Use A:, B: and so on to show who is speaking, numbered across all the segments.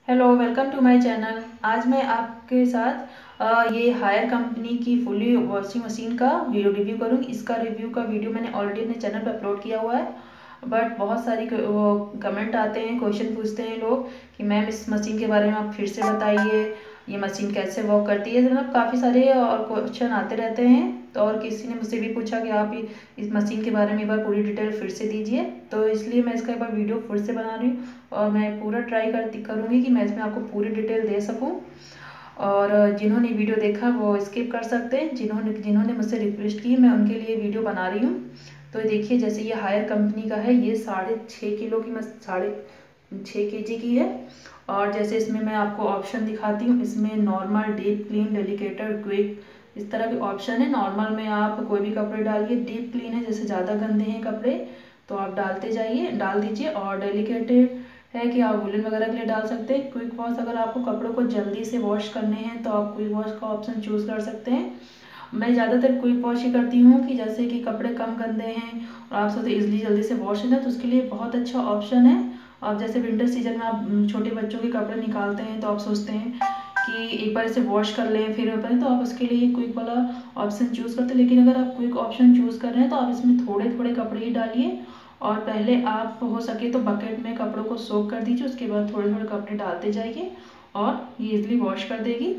A: Hello, welcome to my channel. आज मैं आपके साथ ये हायर कंपनी की फुली वॉशिंग मशीन का वीडियो रिव्यू करूँगी। इसका रिव्यू का वीडियो मैंने ऑलरेडी अपने चैनल पर अपलोड किया हुआ है, बट बहुत सारी कमेंट आते हैं, क्वेश्चन पूछते हैं लोग कि मैम इस मशीन के बारे में आप फिर से बताइए, ये मशीन कैसे वर्क करती है। मतलब काफ़ी सारे और क्वेश्चन आते रहते हैं। तो और किसी ने मुझसे भी पूछा कि आप इस मशीन के बारे में एक बार पूरी डिटेल फिर से दीजिए, तो इसलिए मैं इसका एक बार वीडियो फिर से बना रही हूँ और मैं पूरा ट्राई करूँगी कि मैं इसमें आपको पूरी डिटेल दे सकूँ। और जिन्होंने वीडियो देखा वो स्किप कर सकते हैं, जिन्होंने जिन्होंने मुझसे रिक्वेस्ट की मैं उनके लिए वीडियो बना रही हूँ। तो देखिए, जैसे ये हायर कंपनी का है, ये 6.5 किलो की 6.5 kg की है। और जैसे इसमें मैं आपको ऑप्शन दिखाती हूँ, इसमें normal, deep clean, delicate, quick, इस तरह के ऑप्शन है। नॉर्मल में आप कोई भी कपड़े डालिए, डीप क्लीन है जैसे ज़्यादा गंदे हैं कपड़े तो आप डाल दीजिए, और डेलिकेटेड है कि आप वुलन वगैरह के लिए डाल सकते हैं। क्विक वॉश, अगर आपको कपड़ों को जल्दी से वॉश करने हैं तो आप क्विक वॉश का ऑप्शन चूज़ कर सकते हैं। मैं ज़्यादातर क्विक वॉश ही करती हूँ कि जैसे कि कपड़े कम गंदे हैं और आप सोचते इजली जल्दी से वॉश करना, तो उसके लिए बहुत अच्छा ऑप्शन है। और जैसे विंटर सीजन में आप छोटे बच्चों के कपड़े निकालते हैं तो आप सोचते हैं कि एक बार इसे वॉश कर लें फिर पहले, तो आप उसके लिए क्विक वाला ऑप्शन चूज़ करते हैं। लेकिन अगर आप क्विक ऑप्शन चूज़ कर रहे हैं तो आप इसमें थोड़े थोड़े कपड़े ही डालिए, और पहले आप हो सके तो बकेट में कपड़ों को सोक कर दीजिए, उसके बाद थोड़े थोड़े कपड़े डालते जाइए और ये इजली वॉश कर देगी।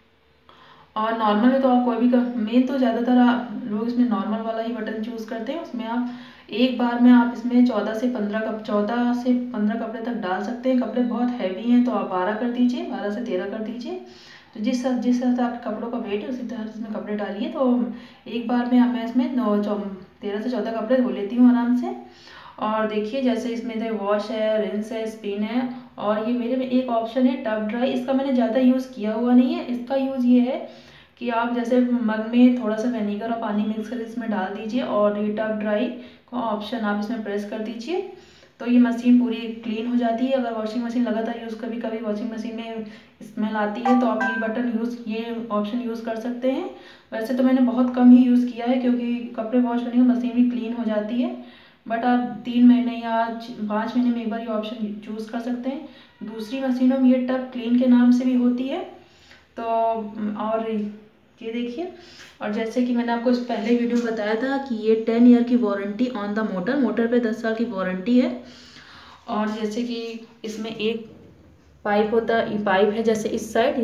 A: और नॉर्मल में तो आप कोई भी मेन तो ज़्यादातर आप लोग इसमें नॉर्मल वाला ही बटन चूज़ करते हैं। उसमें आप एक बार में आप इसमें 14 से 15 कपड़े तक डाल सकते हैं। कपड़े बहुत हैवी हैं तो आप 12 कर दीजिए, 12 से 13 कर दीजिए। तो जिस तरह से आपके कपड़ों का वेट है उसी तरह से इसमें कपड़े डालिए। तो एक बार में मैं इसमें 13 से 14 कपड़े धो लेती हूँ आराम से। और देखिए, जैसे इसमें वॉश है, रिंस है, स्पिन है, और ये मेरे में एक ऑप्शन है टब ड्राई। इसका मैंने ज़्यादा यूज़ किया हुआ नहीं है। इसका यूज़ ये है कि आप जैसे मग में थोड़ा सा विनेगर और पानी मिक्स करके इसमें डाल दीजिए, और ये टब ड्राई का ऑप्शन आप इसमें प्रेस कर दीजिए, तो ये मशीन पूरी क्लीन हो जाती है। अगर वॉशिंग मशीन लगातार यूज़, कभी कभी वॉशिंग मशीन में स्मेल आती है तो आप ये ऑप्शन यूज़ कर सकते हैं। वैसे तो मैंने बहुत कम ही यूज़ किया है क्योंकि कपड़े वॉश करने में मशीन भी क्लीन हो जाती है, बट आप 3 महीने या 5 महीने में एक बार ये ऑप्शन चूज़ कर सकते हैं। दूसरी मशीनों में ये टब क्लीन के नाम से भी होती है। तो और ये देखिए, और जैसे कि मैंने आपको इस पहले वीडियो में बताया था कि ये 10 ईयर की वारंटी ऑन द मोटर पे 10 साल की वारंटी है। और जैसे कि इसमें एक पाइप है, जैसे इस साइड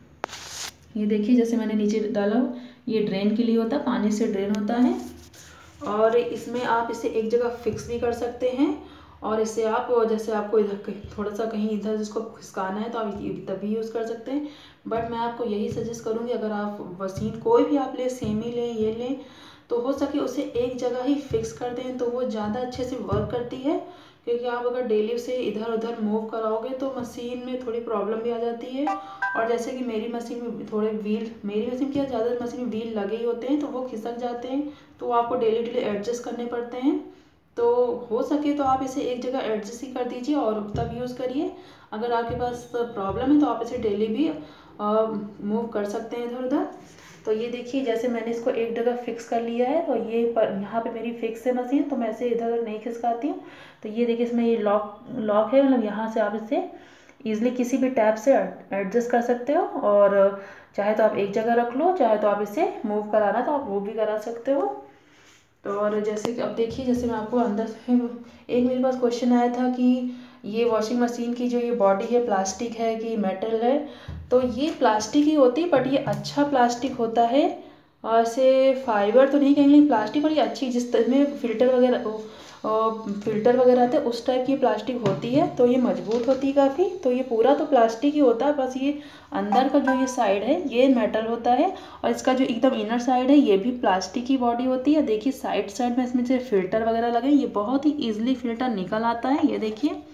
A: ये देखिए, जैसे मैंने नीचे डाला, ये ड्रेन के लिए होता है, पानी से ड्रेन होता है। और इसमें आप इसे एक जगह फिक्स भी कर सकते हैं, और इसे आप जैसे आपको इधर थोड़ा सा कहीं इधर जिसको खिसकाना है तो आप तभी यूज़ कर सकते हैं। बट मैं आपको यही सजेस्ट करूँगी, अगर आप मशीन कोई भी आप ले, सेमी लें, ये लें, तो हो सके उसे एक जगह ही फिक्स कर दें तो वो ज़्यादा अच्छे से वर्क करती है। क्योंकि आप अगर डेली उसे इधर उधर मूव कराओगे तो मशीन में थोड़ी प्रॉब्लम भी आ जाती है। और जैसे कि मेरी मशीन में थोड़े व्हील, मेरी मशीन क्या ज़्यादा मशीन में व्हील लगे ही होते हैं तो वो खिसक जाते हैं, तो आपको डेली डेली एडजस्ट करने पड़ते हैं। तो हो सके तो आप इसे एक जगह एडजस्ट ही कर दीजिए और तब यूज़ करिए। अगर आपके पास प्रॉब्लम है तो आप इसे डेली भी मूव कर सकते हैं इधर उधर। तो ये देखिए, जैसे मैंने इसको एक जगह फिक्स कर लिया है, तो ये यहाँ पे मेरी फिक्स है मशीन, तो मैं इसे इधर उधर नहीं खिसकाती हूँ। तो ये देखिए, इसमें ये लॉक है, मतलब यहाँ से आप इसे ईजिली किसी भी टैब से एडजस्ट कर सकते हो, और चाहे तो आप एक जगह रख लो, चाहे तो आप इसे मूव कराना तो आप वो भी करा सकते हो। तो और जैसे कि अब देखिए, जैसे मैं आपको अंदर से एक मेरे पास क्वेश्चन आया था कि ये वॉशिंग मशीन की जो ये बॉडी है प्लास्टिक है कि मेटल है। तो ये प्लास्टिक ही होती है, बट ये अच्छा प्लास्टिक होता है। और ऐसे फाइबर तो नहीं कहेंगे, प्लास्टिक, और ये अच्छी जिसमें फिल्टर वगैरह आते हैं उस टाइप की प्लास्टिक होती है, तो ये मजबूत होती है काफ़ी। तो ये पूरा तो प्लास्टिक ही होता है, बस ये अंदर का जो ये साइड है ये मेटल होता है, और इसका जो एकदम इनर साइड है ये भी प्लास्टिक की बॉडी होती है। देखिए साइड साइड में इसमें जो फिल्टर वगैरह लगे, ये बहुत ही ईजिली फिल्टर निकल आता है, ये देखिए।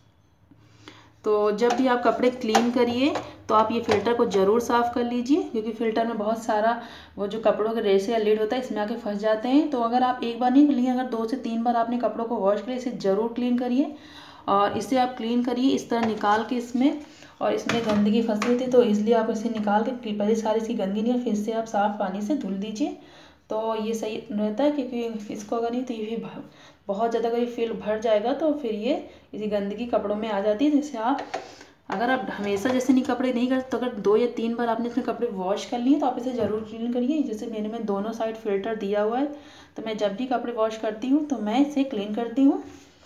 A: तो जब भी आप कपड़े क्लीन करिए तो आप ये फ़िल्टर को ज़रूर साफ़ कर लीजिए, क्योंकि फ़िल्टर में बहुत सारा वो जो कपड़ों के रेसे या लीड होता है इसमें आके फंस जाते हैं। तो अगर आप एक बार नहीं क्लीन, अगर 2 से 3 बार आपने कपड़ों को वॉश किया, इसे ज़रूर क्लीन करिए। और इसे आप क्लीन करिए इस तरह निकाल के इसमें, और इसमें गंदगी फंसी हुई थी तो इसलिए आप इसे निकाल के पहले सारी इसकी गंदगी नहीं, फिर से आप साफ़ पानी से धुल दीजिए, तो ये सही रहता है। क्योंकि इसको अगर नहीं तो ये बहुत ज़्यादा अगर ये फिल भर जाएगा तो फिर ये इसी गंदगी कपड़ों में आ जाती है, जिससे आप अगर आप हमेशा जैसे नहीं कपड़े नहीं करते, तो अगर 2 या 3 बार आपने इसमें कपड़े वॉश कर लिए तो आप इसे ज़रूर क्लीन करिए। जैसे मेरे में दोनों साइड फिल्टर दिया हुआ है, तो मैं जब भी कपड़े वॉश करती हूँ तो मैं इसे क्लीन करती हूँ।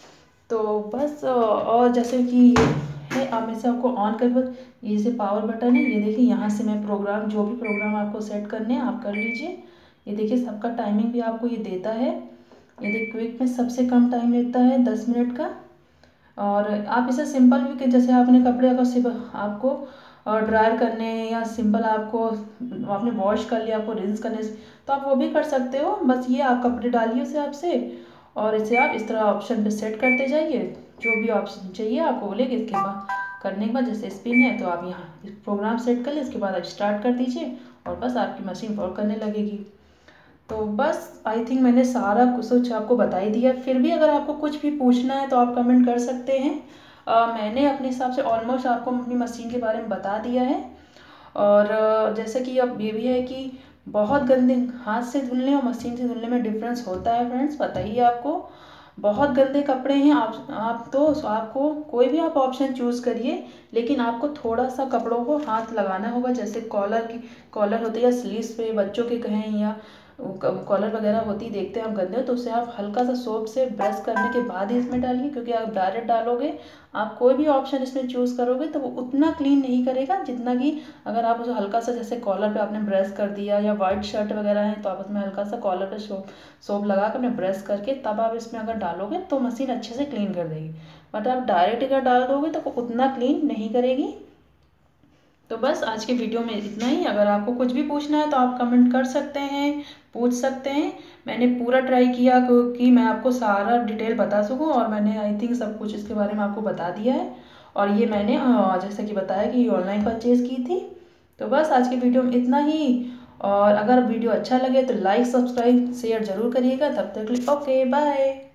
A: तो बस और जैसे कि ये है, आप इसे आपको ऑन कर, ये से पावर बटन है, ये देखिए यहाँ से मैं प्रोग्राम, जो भी प्रोग्राम आपको सेट करने हैं आप कर लीजिए। ये देखिए सबका टाइमिंग भी आपको ये देता है। ये देखिए क्विक में सबसे कम टाइम लेता है 10 मिनट का। और आप इसे सिंपल भी, कि जैसे आपने कपड़े अगर सिर्फ आपको ड्रायर करने हैं या सिंपल आपको आपने वॉश कर लिया, आपको रिंस करने से, तो आप वो भी कर सकते हो। बस ये आप कपड़े डालिए उसे आपसे, और इसे आप इस तरह ऑप्शन पे सेट करते जाइए। जो भी ऑप्शन चाहिए आपको बोलेगी, इसके बाद करने के बाद जैसे स्पिन है तो आप यहाँ प्रोग्राम सेट कर लें, इसके बाद आप स्टार्ट कर दीजिए और बस आपकी मशीन वर्क करने लगेगी। तो बस आई थिंक मैंने सारा कुछ आपको बता ही दिया। फिर भी अगर आपको कुछ भी पूछना है तो आप कमेंट कर सकते हैं। मैंने अपने हिसाब से ऑलमोस्ट आपको अपनी मशीन के बारे में बता दिया है। और जैसे कि अब ये भी है कि बहुत गंदे हाथ से धुलने और मशीन से धुलने में डिफरेंस होता है फ्रेंड्स, पता ही है आपको। बहुत गंदे कपड़े हैं, आप तो आपको कोई भी आप ऑप्शन चूज़ करिए, लेकिन आपको थोड़ा सा कपड़ों को हाथ लगाना होगा। जैसे कॉलर होते हैं या स्लीव्स पे बच्चों के कहें, या कॉलर वगैरह होती देखते हैं आप गंदे हो, तो उसे आप हल्का सा सोप से ब्रश करने के बाद ही इसमें डालिए। क्योंकि आप डायरेक्ट डालोगे, आप कोई भी ऑप्शन इसमें चूज़ करोगे तो वो उतना क्लीन नहीं करेगा जितना कि अगर आप उसे हल्का सा, जैसे कॉलर पे आपने ब्रश कर दिया, या वाइट शर्ट वगैरह है तो आप उसमें हल्का सा कॉलर पे सोप लगा कर अपने ब्रश करके तब आप इसमें अगर डालोगे तो मशीन अच्छे से क्लीन कर देगी। बट आप डायरेक्ट अगर डाल दोगे तो वो उतना क्लीन नहीं करेगी। तो बस आज के वीडियो में इतना ही। अगर आपको कुछ भी पूछना है तो आप कमेंट कर सकते हैं, पूछ सकते हैं। मैंने पूरा ट्राई किया कि मैं आपको सारा डिटेल बता सकूं, और मैंने आई थिंक सब कुछ इसके बारे में आपको बता दिया है। और ये मैंने जैसे कि बताया कि ऑनलाइन परचेज़ की थी। तो बस आज के वीडियो में इतना ही। और अगर वीडियो अच्छा लगे तो लाइक, सब्सक्राइब, शेयर ज़रूर करिएगा। तब तक के लिए ओके बाय।